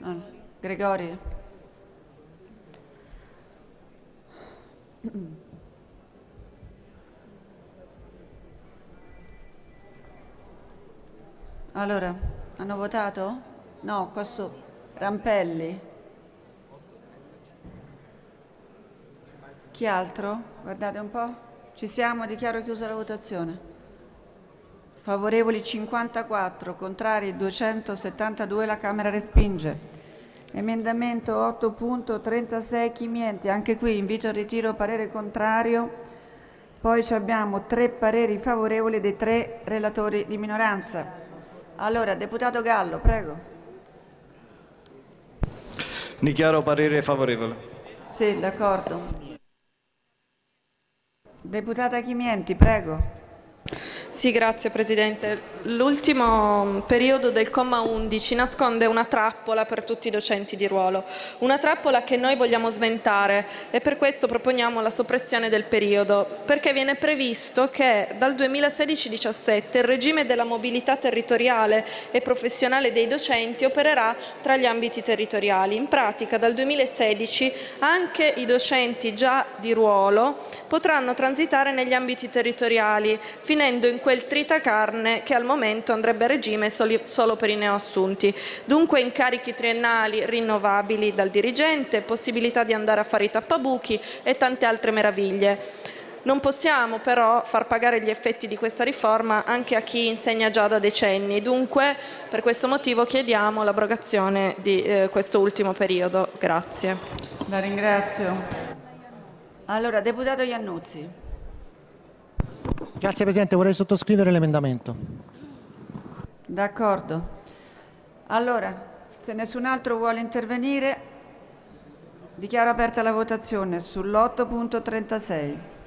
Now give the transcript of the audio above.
Ah, Gregori. Allora, hanno votato? No, questo Rampelli. Chi altro? Guardate un po'. Ci siamo, dichiaro chiusa la votazione. Favorevoli 54, contrari 272, la Camera respinge. Emendamento 8.36 Chimienti, anche qui invito al ritiro parere contrario. Poi abbiamo 3 pareri favorevoli dei 3 relatori di minoranza. Allora, deputato Gallo, prego. Dichiaro parere favorevole. Sì, d'accordo. Deputata Chimienti, prego. Sì, grazie Presidente. L'ultimo periodo del comma 11 nasconde una trappola per tutti i docenti di ruolo, una trappola che noi vogliamo sventare e per questo proponiamo la soppressione del periodo, perché viene previsto che dal 2016-17 il regime della mobilità territoriale e professionale dei docenti opererà tra gli ambiti territoriali. In pratica dal 2016 anche i docenti già di ruolo potranno transitare negli ambiti territoriali, finendo in quel tritacarne che al momento andrebbe a regime solo per i neoassunti. Dunque incarichi triennali rinnovabili dal dirigente, possibilità di andare a fare i tappabuchi e tante altre meraviglie. Non possiamo però far pagare gli effetti di questa riforma anche a chi insegna già da decenni. Dunque, per questo motivo chiediamo l'abrogazione di questo ultimo periodo. Grazie. La ringrazio. Allora, deputato Iannuzzi. Grazie Presidente, vorrei sottoscrivere l'emendamento. D'accordo. Allora, se nessun altro vuole intervenire, dichiaro aperta la votazione sull'8.36.